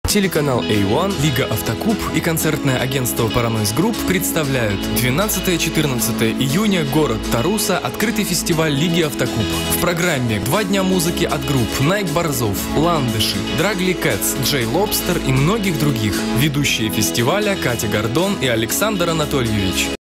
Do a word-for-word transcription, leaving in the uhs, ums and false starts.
Телеканал эй один, Лига Автокуб и концертное агентство Паранойз Групп представляют двенадцатое-четырнадцатое июня, город Таруса, открытый фестиваль Лиги Автокуб. В программе два дня музыки от групп Найк Борзов, Ландыши, Драгли Кэтс, Джей Лобстер и многих других. Ведущие фестиваля Катя Гордон и Александр Анатольевич.